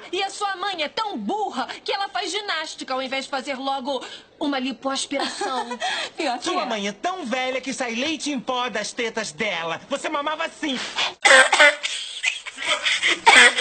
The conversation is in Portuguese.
e a sua mãe é tão burra que ela faz ginástica ao invés de fazer logo uma lipoaspiração. Pior que Sua mãe é tão velha que sai leite em pó das tetas dela. Você mamava assim.